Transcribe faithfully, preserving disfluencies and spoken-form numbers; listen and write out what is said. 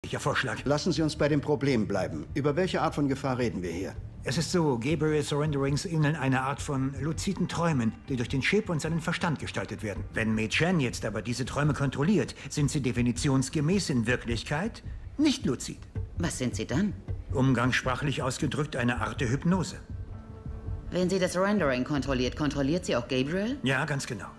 freundlicher Vorschlag. Lassen Sie uns bei dem Problem bleiben. Über welche Art von Gefahr reden wir hier? Es ist so, Gabriel Surrenderings ähneln eine Art von luziden Träumen, die durch den Chip und seinen Verstand gestaltet werden. Wenn Mei Chen jetzt aber diese Träume kontrolliert, sind sie definitionsgemäß in Wirklichkeit nicht luzid. Was sind sie dann? Umgangssprachlich ausgedrückt eine Art der Hypnose. Wenn sie das Rendering kontrolliert, kontrolliert sie auch Gabriel? Ja, ganz genau.